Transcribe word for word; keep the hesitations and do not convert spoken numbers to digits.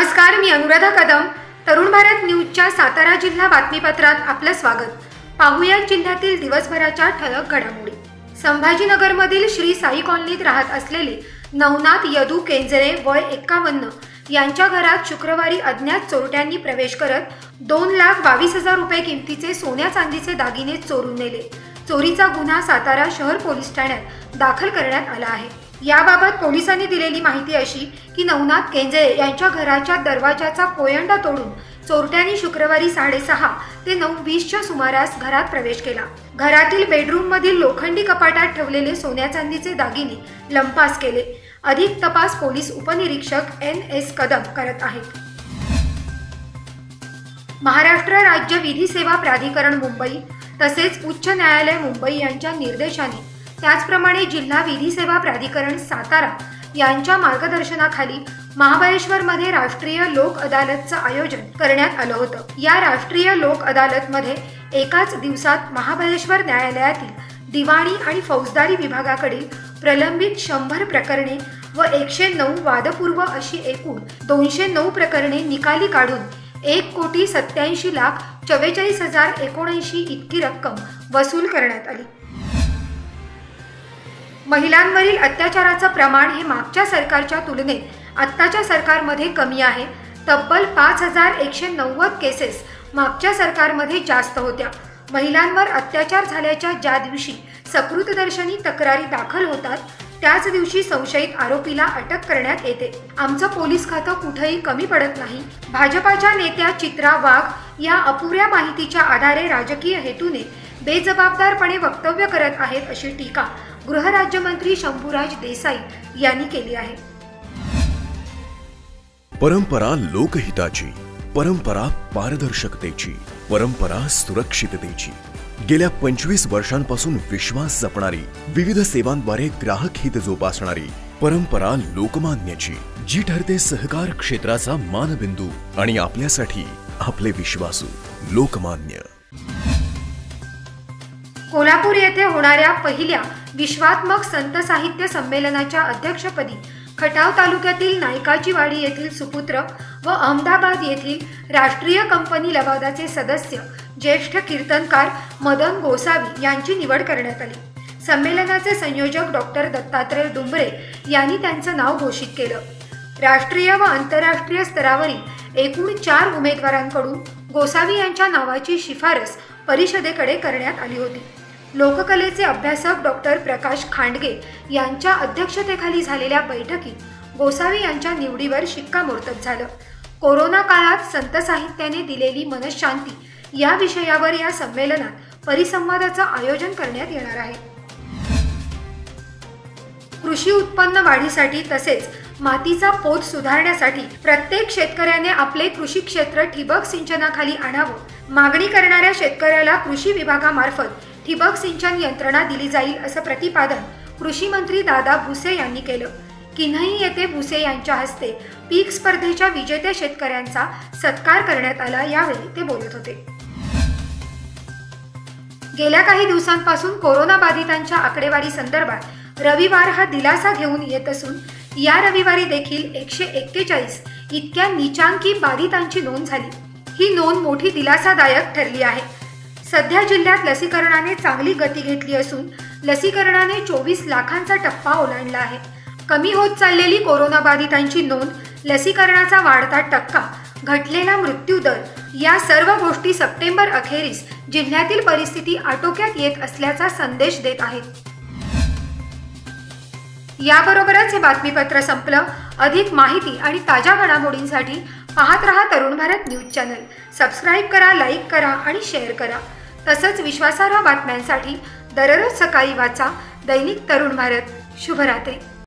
नमस्कार, मी अनुराधा कदम. तरुण भारत न्यूजच्या सातारा जिल्हा बातमीपत्रात आपलं स्वागत. पाहूया जिल्ह्यातील दिवसभराच्या ठळक घडामोडी. संभाजीनगरमधील श्री साई कॉलनीत राहत असलेले नवनाथ यदू केंजरे वय एक्कावन्न यांच्या घरात शुक्रवारी अज्ञात चोरट्यांनी प्रवेश करत दोन लाख बावीस हजार रुपये किमतीचे सोन्या चांदीचे दागिने चोरून नेले. चोरीचा गुन्हा सातारा शहर पोलीस ठाण्यात दाखल करण्यात आला आहे. याबाबत पोलिसांनी दिलेली माहिती अशी की नवनाथ केंजरे यांच्या घराच्या दरवाजाचा पोयंडा तोडून चोरट्यांनी शुक्रवारी साडेसहा ते नऊ वीसच्या सुमारास घरात प्रवेश केला. घरातील बेडरूम मधील लोखंडी कपाटात ठेवलेले सोन्या चांदीचे दागिने लंपास केले. अधिक तपास पोलीस उपनिरीक्षक एन एस कदम करत आहेत. महाराष्ट्र राज्य विधी सेवा प्राधिकरण मुंबई तसेच उच्च न्यायालय मुंबई यांच्या निर्देशाने त्याचप्रमाणे जिल्हा विधी सेवा प्राधिकरण सातारा यांच्या मार्गदर्शनाखाली महाबळेश्वर मध्ये राष्ट्रीय लोक अदालतचं आयोजन करण्यात आलं होतं. या राष्ट्रीय लोक अदालत मध्ये एकाच दिवसात महाबळेश्वर न्यायालयातील दिवाणी आणि फौजदारी विभागाकडील प्रलंबित शंभर प्रकरणे व एकशे नऊ वादपूर्व अशी एकूण दोनशे नऊ प्रकरणे निकाली काढून एक कोटी सत्याऐंशी लाख चव्वेचाळीस हजार एकोणऐंशी इतकी रक्कम वसूल करण्यात आली. महिलांवरील अत्याचाराचं प्रमाण हे मागच्या सरकारच्या तुलनेत आत्ताच्या सरकारमध्ये कमी आहे. तब्बल पाच हजार एकशे नव्वद केसेस मागच्या सरकारमध्ये जास्त होत्या. महिलांवर अत्याचार झाल्याच्या ज्या दिवशी सकृतदर्शनी तक्रारी दाखल होतात त्याच दिवशी संशयित आरोपीला अटक करण्यात येते. आमचं पोलीस खातं कुठेही कमी पडत नाही. भाजपाच्या नेत्या चित्रा वाघ या अपुऱ्या माहितीच्या आधारे राजकीय हेतूने बेजबाबदारपणे वक्तव्य करत आहेत अशी टीका गृहराज्यमंत्री शंभूराज देसाई यांनी केली आहे. परंपरा लोकहिताची, परंपरा पारदर्शकतेची, परंपरा सुरक्षिततेची. गेल्या पंचवीस वर्षांपासून विश्वास जपणारी, विविध सेवांद्वारे ग्राहक हित जोपासणारी परंपरा लोकमान्याची, जी ठरते सहकार क्षेत्राचा मानबिंदू आणि आपल्यासाठी आपले विश्वासू लोकमान्य. कोल्हापूर येथे होणाऱ्या पहिल्या विश्वात्मक संत साहित्य संमेलनाच्या अध्यक्षपदी खटाव तालुक्यातील नायकाची वाडी येथील सुपुत्र व अहमदाबाद येथील राष्ट्रीय कंपनी लवादाचे सदस्य ज्येष्ठ कीर्तनकार मदन गोसावी यांची निवड करण्यात आली. संमेलनाचे संयोजक डॉक्टर दत्तात्रय डुंबरे यांनी त्यांचं नाव घोषित केलं. राष्ट्रीय व आंतरराष्ट्रीय स्तरावरील एकूण चार उमेदवारांकडून गोसावी यांच्या नावाची शिफारस परिषदेकडे करण्यात आली होती. लोककलेचे अभ्यासक डॉक्टर प्रकाश खांडगे यांच्या अध्यक्षतेखाली झालेल्या बैठकीत गोसावी यांच्या निवडीवर शिक्कामोर्तब झालं. कोरोना काळात संत साहित्याने दिलेली मनशांती या विषयावर या संमेलनात परिसंवादाचं आयोजन करण्यात येणार आहे. कृषी उत्पन्न वाढीसाठी तसेच मातीचा पोत सुधारण्यासाठी प्रत्येक शेतकऱ्याने आपले कृषी क्षेत्र ठिबक सिंचनाखाली आणावं. मागणी करणाऱ्या शेतकऱ्याला कृषी विभागामार्फत ठिबक सिंचन यंत्रणा दिली जाईल असं प्रतिपादन कृषी मंत्री दादा भुसे यांनी केलं. किन्हई येथे भुसे यांच्या हस्ते पीक स्पर्धेच्या विजेत्या शेतकऱ्यांचा सत्कार करण्यात आला. यावेळी ते बोलत होते. गेल्या काही दिवसांपासून कोरोना बाधितांच्या आकडेवारी संदर्भात रविवार हा दिलासा घेऊन येत असून या रविवारी देखील एकशे एक्केचाळीस इतक्या नीचांकी बाधितांची नोंद झाली. ही नोंद मोठी दिलासादायक ठरली आहे. सध्या जिल्ह्यात लसीकरणाने चांगली गती घेतली असून लसीकरणाने चोवीस लाखांचा टप्पा ओलांडला आहे. कमी होत चाललेली कोरोना बाधितांची नोंद, लसीकरणाचा वाढता टक्का, घटलेला मृत्यू दर या सर्व गोष्टी सप्टेंबर अखेरीस जिल्ह्यातील परिस्थिती आटोक्यात येत असल्याचा संदेश देत आहेत. याबरोबरच हे बातमीपत्र संपलं. अधिक माहिती आणि ताज्या घडामोडींसाठी पाहत रहा Tarun Bharat news channel. Subscribe करा, लाईक करा आणि शेअर करा. तसंच विश्वासार्ह बातम्यांसाठी दररोज सकाळी वाचा दैनिक तरुण भारत. शुभरात्री.